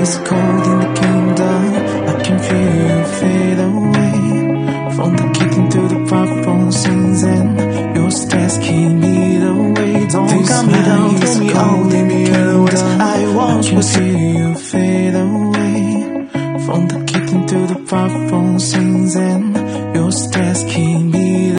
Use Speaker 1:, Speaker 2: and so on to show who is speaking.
Speaker 1: is cold in the kingdom. I can feel you fade away. From the kitten to the purple sings and your stairs keep me the way. Don't cut me down, throw me out, leave me alone. I want to see you fade away. From the kitten to the purple sings and your stairs keep me